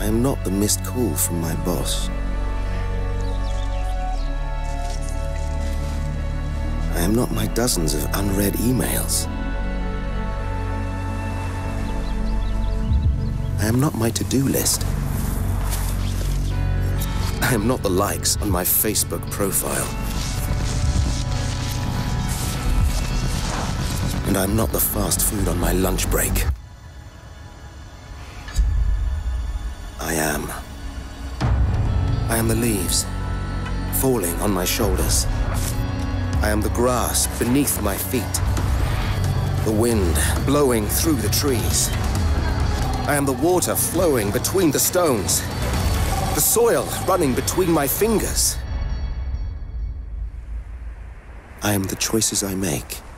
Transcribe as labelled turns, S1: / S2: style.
S1: I am not the missed call from my boss. I am not my dozens of unread emails. I am not my to-do list. I am not the likes on my Facebook profile. And I'm not the fast food on my lunch break. I am. I am the leaves falling on my shoulders. I am the grass beneath my feet. The wind blowing through the trees. I am the water flowing between the stones. The soil running between my fingers. I am the choices I make.